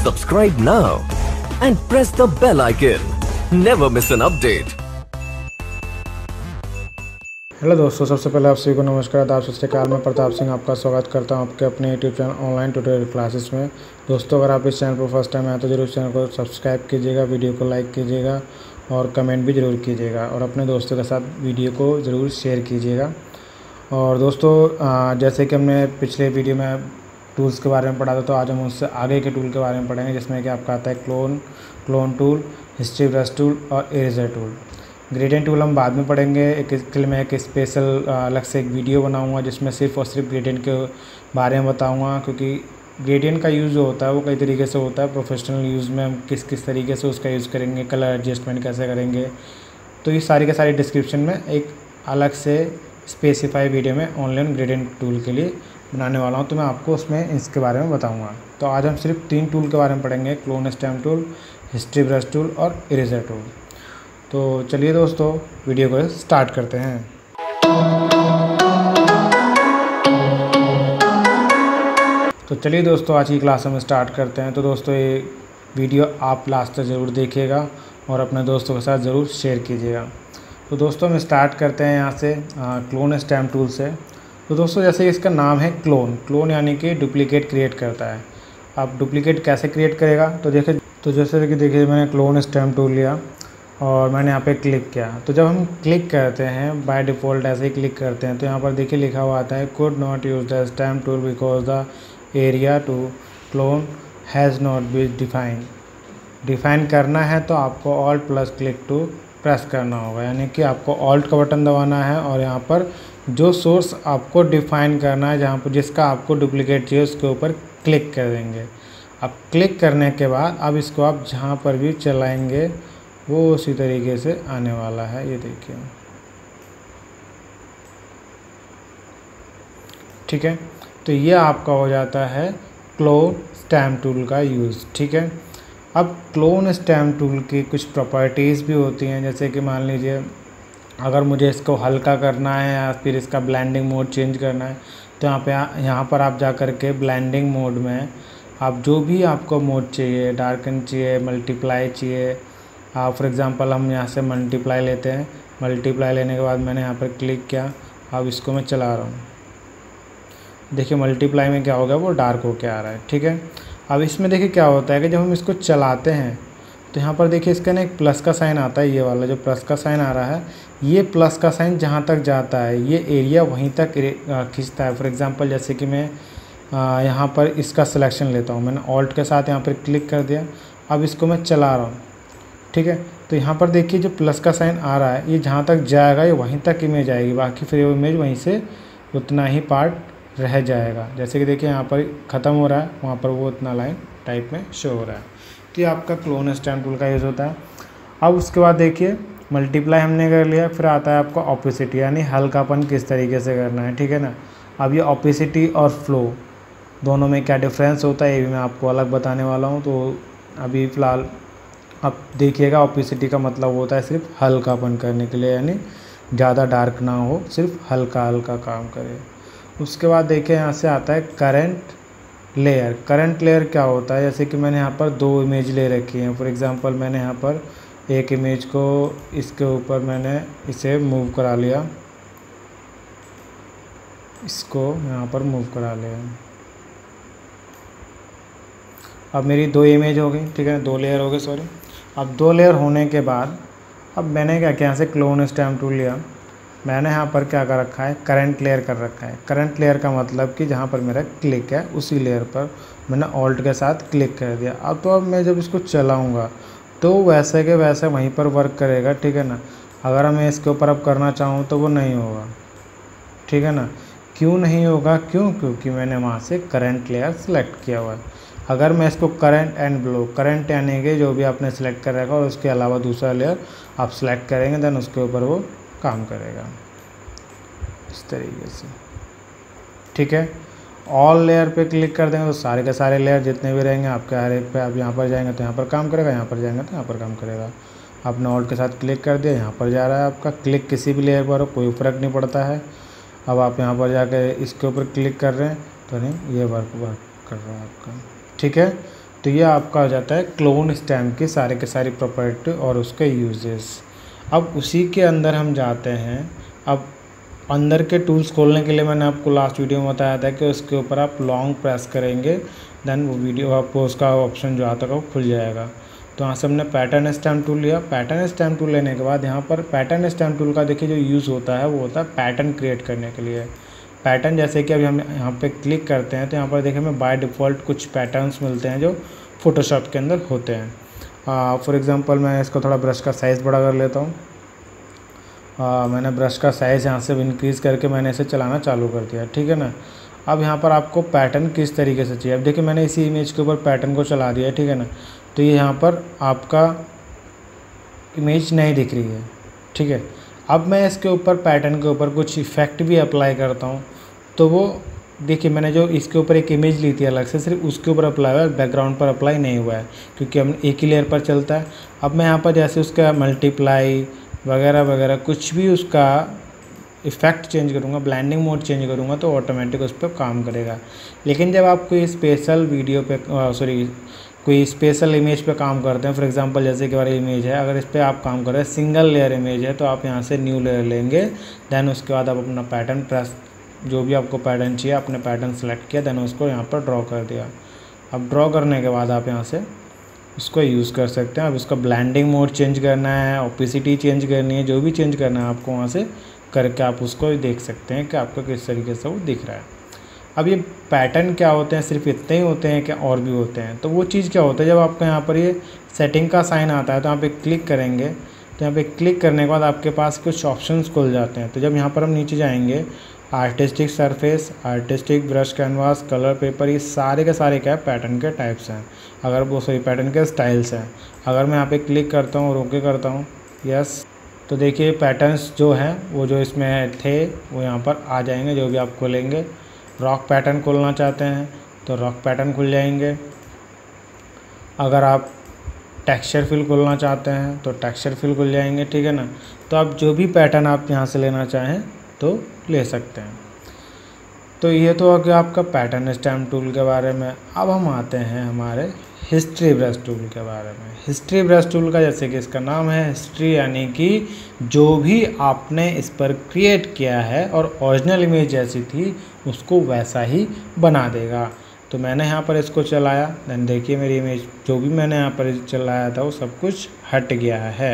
Subscribe now and press the bell icon. Never miss an update. Hello दोस्तों, सबसे पहले आप सभी को नमस्कार। आप सत श्री अकाल। मैं प्रताप सिंह आपका स्वागत करता हूं आपके अपने YouTube channel online tutorial classes में। दोस्तों, अगर आप इस चैनल पर फर्स्ट टाइम आए तो जरूर चैनल को सब्सक्राइब कीजिएगा, वीडियो को लाइक कीजिएगा और कमेंट भी ज़रूर कीजिएगा और अपने दोस्तों के साथ वीडियो को ज़रूर शेयर कीजिएगा। और दोस्तों, जैसे कि हमने पिछले वीडियो में टूल्स के बारे में पढ़ा था, तो आज हम उससे आगे के टूल के बारे में पढ़ेंगे, जिसमें कि आपका आता है clone tool, history brush tool और इरेजर टूल। ग्रेडियंट टूल हम बाद में पढ़ेंगे। इसके लिए मैं एक स्पेशल अलग से एक वीडियो बनाऊंगा जिसमें सिर्फ और सिर्फ ग्रेडियंट के बारे में बताऊंगा, क्योंकि ग्रेडियंट का यूज़ जो होता है वो कई तरीके से होता है। प्रोफेशनल यूज़ में हम किस किस तरीके से उसका यूज़ करेंगे, कलर एडजस्टमेंट कैसे करेंगे, तो ये सारी के सारी डिस्क्रिप्शन में एक अलग से स्पेसिफाई वीडियो में ऑनलाइन ग्रेडियंट टूल के लिए बनाने वाला हूँ, तो मैं आपको उसमें इसके बारे में बताऊँगा। तो आज हम सिर्फ 3 टूल के बारे में पढ़ेंगे, clone stamp tool, history brush tool और इरेजर टूल। तो चलिए दोस्तों, वीडियो को स्टार्ट करते हैं। तो चलिए दोस्तों, आज की क्लास हम स्टार्ट करते हैं। तो दोस्तों, ये वीडियो आप लास्ट तक ज़रूर देखिएगा और अपने दोस्तों के साथ ज़रूर शेयर कीजिएगा। तो दोस्तों, हम स्टार्ट करते हैं यहाँ से क्लोन स्टैम्प टूल से। तो दोस्तों, जैसे इसका नाम है क्लोन यानी कि डुप्लीकेट क्रिएट करता है। आप डुप्लीकेट कैसे क्रिएट करेगा, तो जैसे कि देखिए, मैंने क्लोन स्टैम्प टूल लिया और मैंने यहाँ पे क्लिक किया। तो जब हम क्लिक करते हैं, बाय डिफ़ॉल्ट ऐसे ही क्लिक करते हैं, तो यहाँ पर देखिए लिखा हुआ आता है could not use the stamp tool because the area to clone has not been define करना है तो आपको alt plus click to press करना होगा, यानी कि आपको ऑल्ट का बटन दबाना है और यहाँ पर जो सोर्स आपको डिफ़ाइन करना है, जहाँ पर जिसका आपको डुप्लीकेट चाहिए, उसके ऊपर क्लिक कर देंगे। अब क्लिक करने के बाद अब इसको आप जहाँ पर भी चलाएँगे वो उसी तरीके से आने वाला है। ये देखिए, ठीक है। तो ये आपका हो जाता है क्लोन स्टैम्प टूल का यूज़, ठीक है। अब क्लोन स्टैम्प टूल की कुछ प्रॉपर्टीज़ भी होती हैं, जैसे कि मान लीजिए अगर मुझे इसको हल्का करना है या फिर इसका ब्लेंडिंग मोड चेंज करना है, तो यहाँ पर आप जा कर के ब्लेंडिंग मोड में आप जो भी आपको मोड चाहिए, डार्कन चाहिए, मल्टीप्लाई चाहिए, फॉर एग्ज़ाम्पल हम यहाँ से मल्टीप्लाई लेते हैं। मल्टीप्लाई लेने के बाद मैंने यहाँ पर क्लिक किया। अब इसको मैं चला रहा हूँ, देखिए मल्टीप्लाई में क्या हो गया, वो डार्क होके आ रहा है, ठीक है। अब इसमें देखिए क्या होता है कि जब हम इसको चलाते हैं तो यहाँ पर देखिए इसका ना एक प्लस का साइन आता है। ये वाला जो प्लस का साइन आ रहा है, ये प्लस का साइन जहाँ तक जाता है ये एरिया वहीं तक खींचता है। फॉर एग्ज़ाम्पल जैसे कि मैं यहाँ पर इसका सिलेक्शन लेता हूँ, मैंने ऑल्ट के साथ यहाँ पर क्लिक कर दिया। अब इसको मैं चला रहा हूँ, ठीक है। तो यहाँ पर देखिए जो प्लस का साइन आ रहा है, ये जहाँ तक जाएगा ये वहीं तक इमेज आएगी, बाकी फिर वो इमेज वहीं से उतना ही पार्ट रह जाएगा। जैसे कि देखिए यहाँ पर ख़त्म हो रहा है, वहाँ पर वो उतना लाइन टाइप में शो हो रहा है। तो ये आपका क्लोन स्टैम्प टूल का यूज़ होता है। अब उसके बाद देखिए मल्टीप्लाई हमने कर लिया, फिर आता है आपका ऑपोसिटी, यानी हल्कापन किस तरीके से करना है, ठीक है ना। अब ये ऑपोसिटी और फ्लो दोनों में क्या डिफरेंस होता है, ये भी मैं आपको अलग बताने वाला हूँ। तो अभी फ़िलहाल अब देखिएगा, ऑपोसिटी का मतलब होता है सिर्फ हल्कापन करने के लिए, यानी ज़्यादा डार्क ना हो, सिर्फ हल्का हल्का काम करे। उसके बाद देखिए यहाँ से आता है करंट लेयर। करंट लेयर क्या होता है, जैसे कि मैंने यहाँ पर 2 इमेज ले रखी हैं। फॉर एग्ज़ाम्पल मैंने यहाँ पर एक इमेज को इसके ऊपर मैंने इसे मूव करा लिया, इसको यहाँ पर मूव करा लिया। अब मेरी 2 इमेज हो गई, ठीक है, 2 लेयर हो गए, सॉरी। अब 2 लेयर होने के बाद अब मैंने क्या किया, यहाँ से क्लोन स्टैम्प टूल लिया, मैंने यहाँ पर क्या कर रखा है, करंट लेयर कर रखा है। करंट लेयर का मतलब कि जहाँ पर मेरा क्लिक है उसी लेयर पर मैंने ऑल्ट के साथ क्लिक कर दिया। अब मैं जब इसको चलाऊँगा तो वैसे के वैसे वहीं पर वर्क करेगा, ठीक है ना। अगर मैं इसके ऊपर अब करना चाहूँ तो वो नहीं होगा, ठीक है ना। क्यों नहीं होगा, क्योंकि मैंने वहाँ से करंट लेयर सेलेक्ट किया हुआ है। अगर मैं इसको करंट एंड ब्लो, करंट यानी कि जो भी आपने सेलेक्ट कर रखा और उसके अलावा दूसरा लेयर आप सेलेक्ट करेंगे, देन उसके ऊपर वो काम करेगा इस तरीके से, ठीक है। ऑल लेयर पे क्लिक कर देंगे तो सारे के सारे लेयर जितने भी रहेंगे आपके हर एक पे, आप यहाँ पर जाएंगे तो यहाँ पर काम करेगा, यहाँ पर जाएंगे तो यहाँ पर काम करेगा। आपने ऑल्ट के साथ क्लिक कर दिया, यहाँ पर जा रहा है आपका क्लिक, किसी भी लेयर पर हो कोई फ़र्क नहीं पड़ता है। अब आप यहाँ पर जाकर इसके ऊपर क्लिक कर रहे हैं तो नहीं, ये वर्क कर रहा है आपका, ठीक है। तो ये आपका हो जाता है क्लोन स्टैम्प की सारे के सारी प्रॉपर्टी और उसके यूजेस। अब उसी के अंदर हम जाते हैं। अब अंदर के टूल्स खोलने के लिए मैंने आपको लास्ट वीडियो में बताया था कि उसके ऊपर आप लॉन्ग प्रेस करेंगे, देन वो वीडियो आपको उसका ऑप्शन जो आता है वो खुल जाएगा। तो यहाँ से हमने पैटर्न स्टैम्प टूल लिया। पैटर्न स्टैम्प टूल लेने के बाद यहाँ पर पैटर्न स्टैम्प टूल का देखिए जो यूज़ होता है वो होता है पैटर्न क्रिएट करने के लिए। पैटर्न जैसे कि अभी हम यहाँ पे क्लिक करते हैं तो यहाँ पर देखिए हमें बाय डिफ़ॉल्ट कुछ पैटर्न्स मिलते हैं जो फ़ोटोशॉप के अंदर होते हैं। फॉर एग्ज़ाम्पल मैं इसको थोड़ा ब्रश का साइज़ बड़ा कर लेता हूँ। मैंने ब्रश का साइज़ यहाँ से इंक्रीज़ करके मैंने इसे चलाना चालू कर दिया, ठीक है ना। अब यहाँ पर आपको पैटर्न किस तरीके से चाहिए, अब देखिए मैंने इसी इमेज के ऊपर पैटर्न को चला दिया है, ठीक है ना। तो ये यहाँ पर आपका इमेज नहीं दिख रही है, ठीक है। अब मैं इसके ऊपर पैटर्न के ऊपर कुछ इफ़ेक्ट भी अप्लाई करता हूँ तो वो देखिए मैंने जो इसके ऊपर एक इमेज ली थी अलग से, सिर्फ उसके ऊपर अप्लाई हुआ है, बैकग्राउंड पर अप्लाई नहीं हुआ है क्योंकि हम एक ही लेयर पर चलता है। अब मैं यहाँ पर जैसे उसका मल्टीप्लाई वगैरह वगैरह कुछ भी उसका इफ़ेक्ट चेंज करूँगा, ब्लेंडिंग मोड चेंज करूँगा तो ऑटोमेटिक उस पर काम करेगा। लेकिन जब आप कोई स्पेशल वीडियो पे कोई स्पेशल इमेज पे काम करते हैं, फॉर एग्जांपल जैसे कि हमारी इमेज है, अगर इस पर आप काम कर रहे हैं सिंगल लेयर इमेज है तो आप यहाँ से न्यू लेयर लेंगे, देन उसके बाद आप अपना पैटर्न प्रेस जो भी आपको पैटर्न चाहिए आपने पैटर्न सेलेक्ट किया, देन उसको यहाँ पर ड्रॉ कर दिया। अब ड्रॉ करने के बाद आप यहाँ से उसको यूज़ कर सकते हैं। अब उसका ब्लेंडिंग मोड चेंज करना है, ओपेसिटी चेंज करनी है, जो भी चेंज करना है आपको वहाँ से करके आप उसको देख सकते हैं कि आपको किस तरीके से वो दिख रहा है। अब ये पैटर्न क्या होते हैं, सिर्फ इतने ही होते हैं क्या और भी होते हैं? तो वो चीज़ क्या होता है, जब आपका यहाँ पर ये सेटिंग का साइन आता है तो यहाँ पे क्लिक करेंगे, तो यहाँ पे क्लिक करने के बाद आपके पास कुछ ऑप्शंस खुल जाते हैं। तो जब यहाँ पर हम नीचे जाएंगे, artistic surface, artistic brush canvas, colour paper, ये सारे के सारे क्या है पैटर्न के टाइप्स हैं, अगर वो सॉरी पैटर्न के स्टाइल्स हैं। अगर मैं यहाँ पे क्लिक करता हूँ और ओके करता हूँ, यस, तो देखिए पैटर्न्स जो हैं वो जो इसमें थे वो यहाँ पर आ जाएंगे, जो भी आप खोलेंगे। रॉक पैटर्न खोलना चाहते हैं तो रॉक पैटर्न खुल जाएंगे। अगर आप टेक्सचर फिल खोलना चाहते हैं तो टेक्सचर फिल खुल जाएंगे, ठीक है ना। तो आप जो भी पैटर्न आप यहाँ से लेना चाहें तो ले सकते हैं। तो ये तो हो गया आपका पैटर्न स्टैम्प टूल के बारे में। अब हम आते हैं हमारे हिस्ट्री ब्रश टूल के बारे में। हिस्ट्री ब्रश टूल का जैसे कि इसका नाम है हिस्ट्री, यानी कि जो भी आपने इस पर क्रिएट किया है और ओरिजिनल इमेज जैसी थी उसको वैसा ही बना देगा। तो मैंने यहाँ पर इसको चलाया, देन देखिए मेरी इमेज जो भी मैंने यहाँ पर चलाया था वो सब कुछ हट गया है,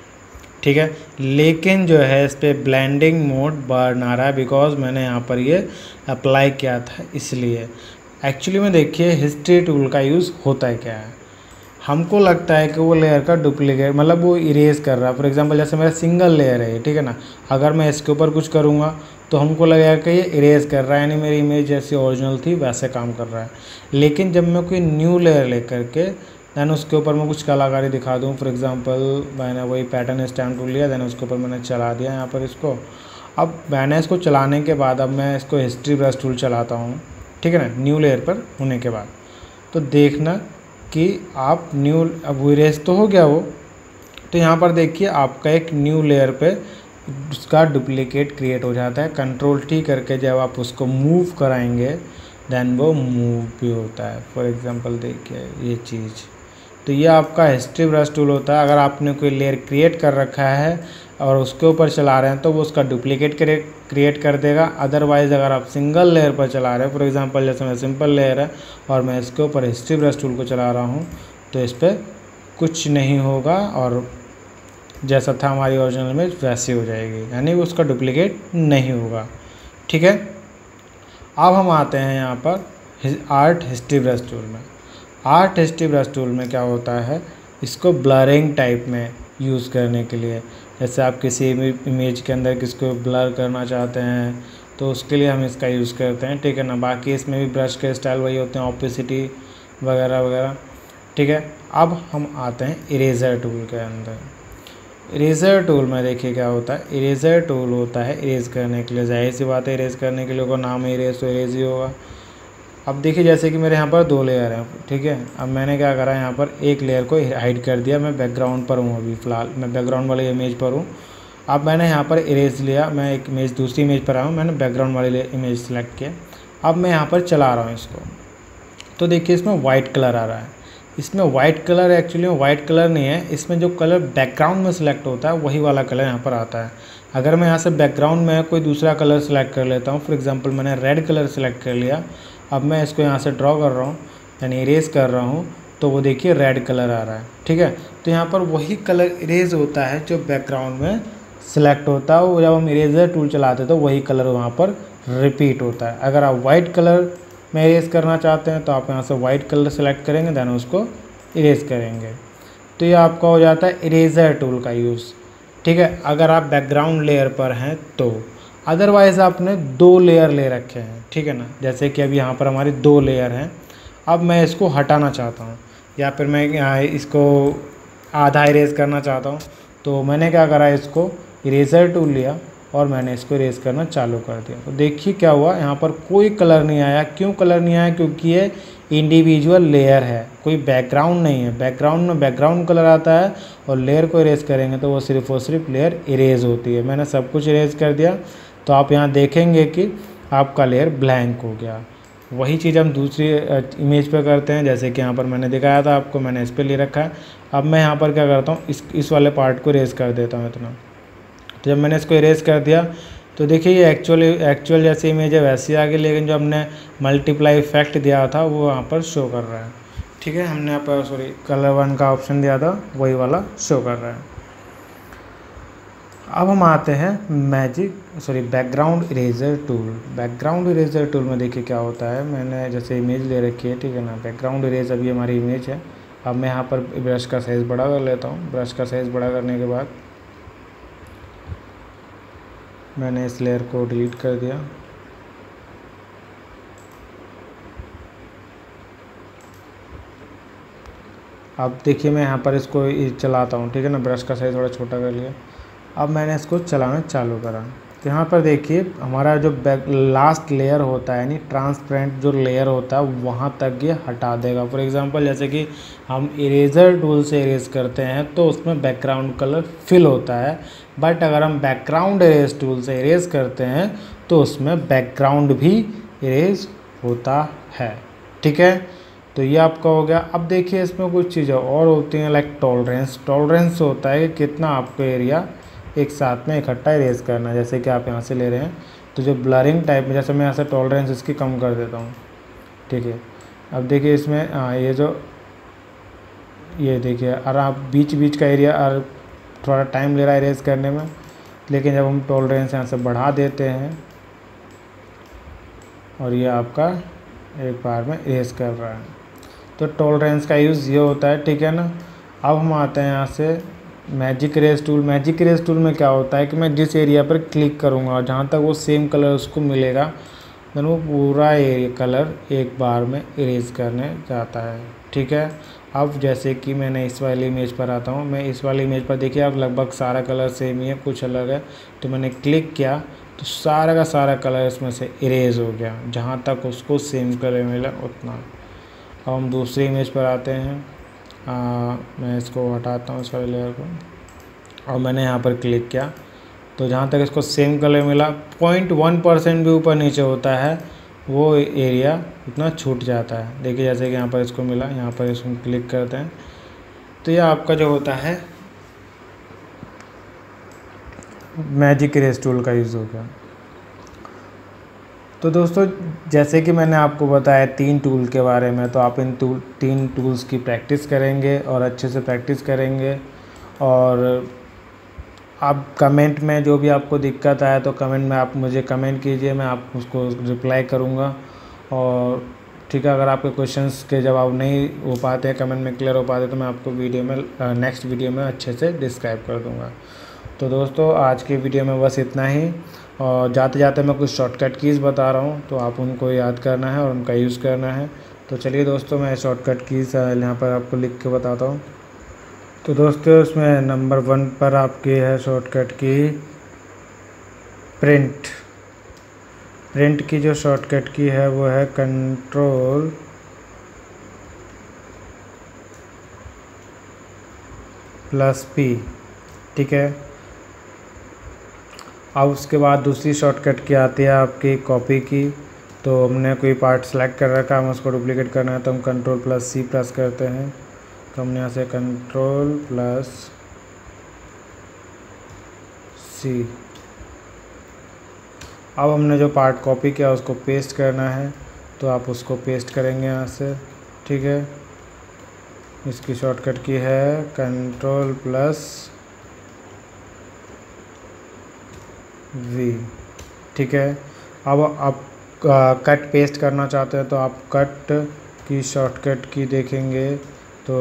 ठीक है। लेकिन जो है इस पर ब्लेंडिंग मोड बर्न आ रहा है, बिकॉज मैंने यहाँ पर ये अप्लाई किया था इसलिए। एक्चुअली में देखिए हिस्ट्री टूल का यूज़ होता है क्या है, हमको लगता है कि वो लेयर का डुप्लीकेट मतलब वो इरेज कर रहा है। फॉर एग्जांपल जैसे मेरा सिंगल लेयर है, ठीक है ना, अगर मैं इसके ऊपर कुछ करूँगा तो हमको लगेगा कि ये इरेज कर रहा है, यानी मेरी इमेज जैसी ओरिजिनल थी वैसे काम कर रहा है। लेकिन जब मैं कोई न्यू लेयर लेकर के देन उसके ऊपर मैं कुछ कलाकारी दिखा दूँ, फॉर एग्जांपल मैंने वही पैटर्न स्टैम्प टूल लिया, देन उसके ऊपर मैंने चला दिया यहाँ पर इसको। अब मैंने इसको चलाने के बाद अब मैं इसको हिस्ट्री ब्रश टूल चलाता हूँ, ठीक है ना, न्यू लेयर पर होने के बाद। तो देखना कि आप न्यू अब वो इरेज तो हो गया वो, तो यहाँ पर देखिए आपका एक न्यू लेयर पे उसका डुप्लीकेट क्रिएट हो जाता है। कंट्रोल टी करके जब आप उसको मूव कराएंगे देन वो मूव भी होता है। फॉर एग्जांपल देखिए ये चीज़, तो ये आपका हिस्ट्री ब्रश टूल होता है। अगर आपने कोई लेयर क्रिएट कर रखा है और उसके ऊपर चला रहे हैं तो वो उसका डुप्लीकेट क्रिएट कर देगा। अदरवाइज़ अगर आप सिंगल लेयर पर चला रहे हैं, फॉर एग्जांपल जैसे मैं सिंपल लेयर है और मैं इसके ऊपर हिस्ट्री ब्रश टूल को चला रहा हूँ तो इस पर कुछ नहीं होगा और जैसा था हमारी ओरिजिनल इमेज वैसी हो जाएगी, यानी उसका डुप्लीकेट नहीं होगा, ठीक है। अब हम आते हैं यहाँ पर आर्ट हिस्ट्री ब्रश टूल में। आर्ट हिस्ट्री ब्रश टूल में क्या होता है, इसको ब्लरिंग टाइप में यूज़ करने के लिए, जैसे आप किसी इमेज के अंदर किसको ब्लर करना चाहते हैं तो उसके लिए हम इसका यूज़ करते हैं, ठीक है ना। बाकी इसमें भी ब्रश के स्टाइल वही होते हैं, ओपेसिटी वगैरह वगैरह, ठीक है। अब हम आते हैं इरेज़र टूल के अंदर। इरेज़र टूल में देखिए क्या होता है, इरेज़र टूल होता है इरेज़ करने के लिए, जाहिर सी बात है इरेज़ करने के लिए होगा, नाम है इरेज़ तो इरेज़ ही होगा। अब देखिए जैसे कि मेरे यहाँ पर 2 लेयर हैं, ठीक है। अब मैंने क्या करा, यहाँ पर एक लेयर को हाइड कर दिया, मैं बैकग्राउंड पर हूँ अभी फ़िलहाल, मैं बैकग्राउंड वाली इमेज पर हूँ। अब मैंने यहाँ पर इरेज़ लिया, मैं एक इमेज दूसरी इमेज पर आया हूँ, मैंने बैकग्राउंड वाली इमेज सेलेक्ट किया। अब मैं यहाँ पर चला रहा हूँ इसको, तो देखिए इसमें वाइट कलर आ रहा है। इसमें वाइट कलर एक्चुअली में वाइट कलर नहीं है, इसमें जो कलर बैकग्राउंड में सिलेक्ट होता है वही वाला कलर यहाँ पर आता है। अगर मैं यहाँ से बैकग्राउंड में कोई दूसरा कलर सेलेक्ट कर लेता हूँ, फॉर एग्जांपल मैंने रेड कलर सेलेक्ट कर लिया, अब मैं इसको यहाँ से ड्रॉ कर रहा हूँ यानी इरेज कर रहा हूँ, तो वो देखिए रेड कलर आ रहा है। ठीक है, तो यहाँ पर वही कलर इरेज होता है जो बैकग्राउंड में सिलेक्ट होता है, वो जब हम इरेजर टूल चलाते हैं तो वही कलर वहाँ पर रिपीट होता है। अगर आप वाइट कलर में इरेज करना चाहते हैं तो आप यहाँ से वाइट कलर सेलेक्ट करेंगे, देन उसको इरेज करेंगे। तो ये आपका हो जाता है इरेजर टूल का यूज़। ठीक है, अगर आप बैकग्राउंड लेयर पर हैं तो। अदरवाइज़ आपने 2 लेयर ले रखे हैं, ठीक है ना, जैसे कि अब यहाँ पर हमारी 2 लेयर हैं। अब मैं इसको हटाना चाहता हूँ या फिर मैं इसको आधा इरेज करना चाहता हूँ, तो मैंने क्या करा, इसको इरेजर टूल लिया और मैंने इसको इरेज करना चालू कर दिया। तो देखिए क्या हुआ, यहाँ पर कोई कलर नहीं आया। क्यों कलर नहीं आया? क्योंकि ये इंडिविजुअल लेयर है, कोई बैकग्राउंड नहीं है। बैकग्राउंड में बैकग्राउंड कलर आता है और लेयर को इरेज करेंगे तो वो सिर्फ और सिर्फ लेयर इरेज होती है। मैंने सब कुछ इरेज कर दिया, तो आप यहाँ देखेंगे कि आपका लेयर ब्लैंक हो गया। वही चीज़ हम दूसरी इमेज पे करते हैं, जैसे कि यहाँ पर मैंने दिखाया था आपको, मैंने इस पर ले रखा है। अब मैं यहाँ पर क्या करता हूँ, इस वाले पार्ट को इरेज कर देता हूँ इतना। तो जब मैंने इसको इरेज कर दिया तो देखिए ये एक्चुअल जैसी इमेज है वैसी आ गई, लेकिन जो हमने मल्टीप्लाई इफेक्ट दिया था वो यहाँ पर शो कर रहा है। ठीक है, हमने यहाँ पर कलर 1 का ऑप्शन दिया था, वही वाला शो कर रहा है। अब हम आते हैं background eraser tool. Background eraser tool में देखिए क्या होता है, मैंने जैसे इमेज ले रखी है, ठीक है ना, बैकग्राउंड इरेज अभी हमारी इमेज है। अब मैं यहाँ पर ब्रश का साइज़ बड़ा कर लेता हूँ। ब्रश का साइज़ बड़ा करने के बाद मैंने इस लेयर को डिलीट कर दिया। अब देखिए मैं यहाँ पर इसको चलाता हूँ, ठीक है ना, ब्रश का साइज़ थोड़ा छोटा कर लिया। अब मैंने इसको चलाना चालू करा, तो यहाँ पर देखिए हमारा जो लास्ट लेयर होता है यानी ट्रांसपेरेंट जो लेयर होता है वहाँ तक ये हटा देगा। फॉर एग्जांपल जैसे कि हम इरेजर टूल से इरेज करते हैं तो उसमें बैकग्राउंड कलर फिल होता है, बट अगर हम बैकग्राउंड इरेज टूल से इरेज करते हैं तो उसमें बैकग्राउंड भी इरेज होता है। ठीक है, तो ये आपका हो गया। अब देखिए इसमें कुछ चीज़ें और होती हैं, लाइक टॉलरेंस होता है कि कितना आपको एरिया एक साथ में इकट्ठा इरेज करना है। जैसे कि आप यहाँ से ले रहे हैं तो जो ब्लरिंग टाइप में, जैसे मैं यहाँ से टॉलरेंस इसकी कम कर देता हूँ। ठीक है, अब देखिए इसमें ये देखिए, और आप बीच का एरिया और थोड़ा टाइम ले रहा है इरेज करने में, लेकिन जब हम टॉलरेंस यहाँ से बढ़ा देते हैं और ये आपका एक बार में इरेज कर रहा है, तो टॉलरेंस का यूज़ ये होता है। ठीक है ना, अब हम आते हैं यहाँ से magic erase tool. Magic erase tool में क्या होता है कि मैं जिस एरिया पर क्लिक करूँगा और जहाँ तक वो सेम कलर उसको मिलेगा, देन वो पूरा कलर एक बार में इरेज करने जाता है। ठीक है, अब जैसे कि मैंने इस वाली इमेज पर आता हूँ, मैं इस वाली इमेज पर देखिए अब लगभग सारा कलर सेम ही है, कुछ अलग है। तो मैंने क्लिक किया तो सारा का सारा कलर इसमें से इरेज हो गया, जहाँ तक उसको सेम कलर मिला उतना। अब हम दूसरी इमेज पर आते हैं। मैं इसको हटाता हूँ इस वाले लेयर को, और मैंने यहाँ पर क्लिक किया तो जहाँ तक इसको सेम कलर मिला, 0.1% भी ऊपर नीचे होता है वो एरिया उतना छूट जाता है। देखिए जैसे कि यहाँ पर इसको मिला, यहाँ पर इसको क्लिक करते हैं तो ये आपका जो होता है मैजिक इरेज टूल का यूज़ हो गया। तो दोस्तों जैसे कि मैंने आपको बताया 3 टूल के बारे में, तो आप इन 3 टूल्स की प्रैक्टिस करेंगे और अच्छे से प्रैक्टिस करेंगे। और आप कमेंट में जो भी आपको दिक्कत आए तो कमेंट में आप मुझे कमेंट कीजिए, मैं आप उसको रिप्लाई करूँगा। और ठीक है, अगर आपके क्वेश्चंस के जवाब नहीं हो पाते हैं, कमेंट में क्लियर हो पाते, तो मैं आपको वीडियो में नेक्स्ट वीडियो में अच्छे से डिस्क्राइब कर दूँगा। तो दोस्तों आज की वीडियो में बस इतना ही, और जाते जाते मैं कुछ शॉर्टकट कीज़ बता रहा हूँ, तो आप उनको याद करना है और उनका यूज़ करना है। तो चलिए दोस्तों मैं शॉर्टकट कीज़ यहाँ पर आपको लिख के बताता हूँ। तो दोस्तों इसमें नंबर 1 पर आपकी है शॉर्टकट की प्रिंट की जो शॉर्टकट की है वो है Ctrl+P। ठीक है, अब उसके बाद दूसरी शॉर्टकट की आती है आपकी कॉपी की। तो हमने कोई पार्ट सेलेक्ट कर रखा है, हम उसको डुप्लीकेट करना है तो हम Ctrl+C प्रेस करते हैं। तो हमने यहाँ से Ctrl+C। अब हमने जो पार्ट कॉपी किया उसको पेस्ट करना है, तो आप उसको पेस्ट करेंगे यहाँ से, ठीक है। इसकी शॉर्टकट की है Ctrl+V, ठीक है। अब आप कट पेस्ट करना चाहते हैं तो आप कट की शॉर्टकट की देखेंगे तो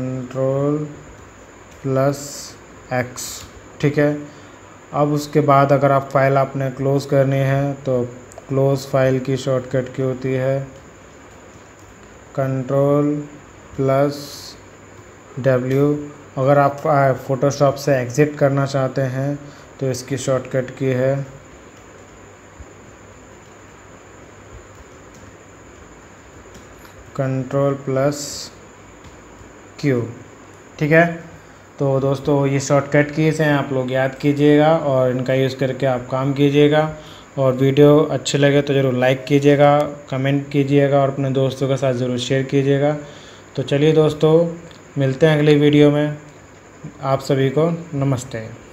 Ctrl+X, ठीक है। अब उसके बाद अगर आप फाइल आपने क्लोज़ करनी है तो क्लोज़ फाइल की शॉर्टकट की होती है Ctrl+W। अगर आप फ़ोटोशॉप से एग्ज़िट करना चाहते हैं तो इसकी शॉर्टकट की है Ctrl+Q, ठीक है। तो दोस्तों ये शॉर्टकट कीज़ हैं, आप लोग याद कीजिएगा और इनका यूज़ करके आप काम कीजिएगा। और वीडियो अच्छे लगे तो ज़रूर लाइक कीजिएगा, कमेंट कीजिएगा और अपने दोस्तों के साथ ज़रूर शेयर कीजिएगा। तो चलिए दोस्तों, मिलते हैं अगली वीडियो में। आप सभी को नमस्ते।